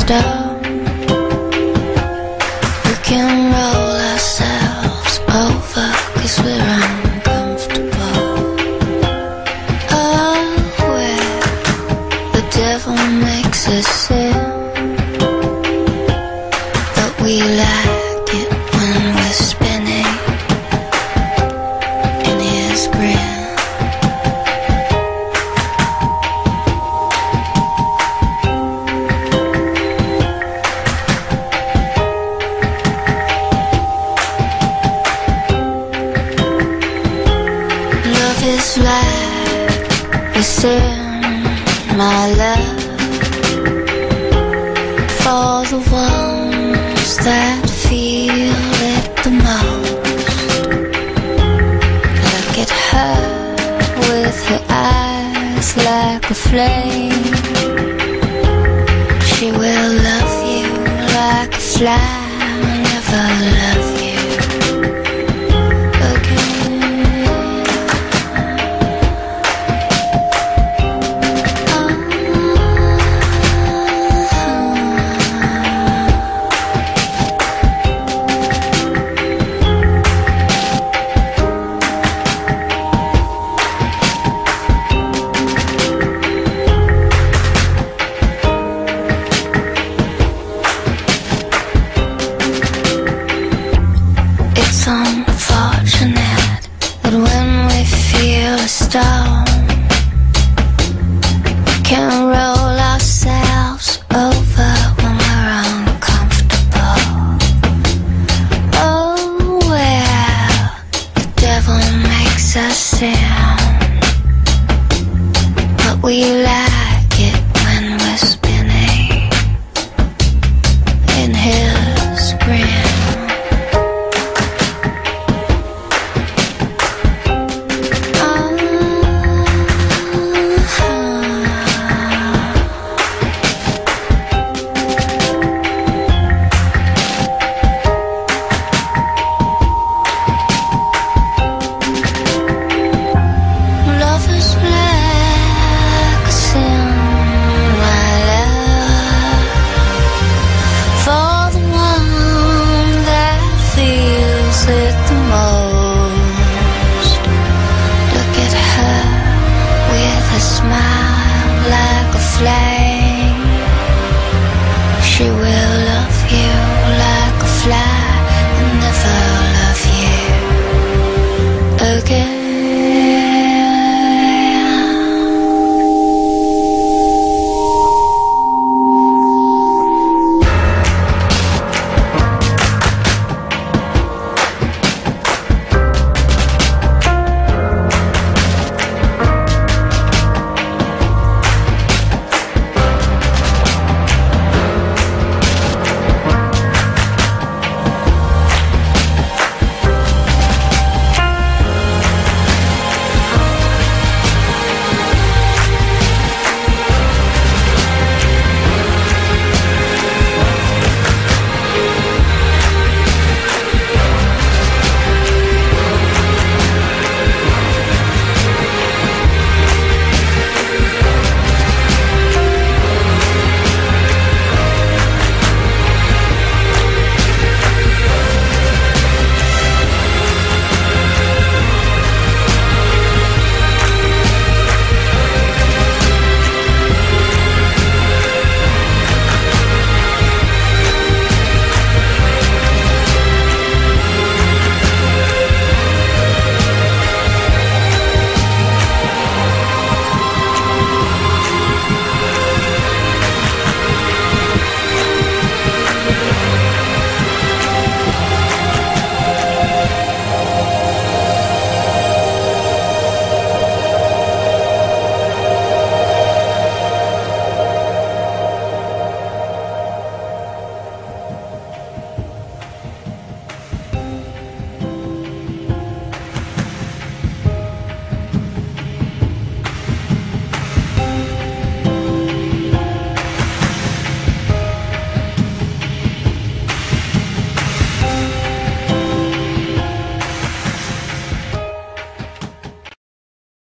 stone. We can roll ourselves over 'cause we're uncomfortable. Oh, where the devil makes us sin, but we like it when we're spinning in his grin. Is like a sin, my love, for the ones that feel it the most. Look at her with her eyes like a flame. She will love you like a fly, never love you. It's unfortunate that when we feel a stone, we can roll ourselves over when we're uncomfortable. Oh, well, the devil makes us sin, but we laugh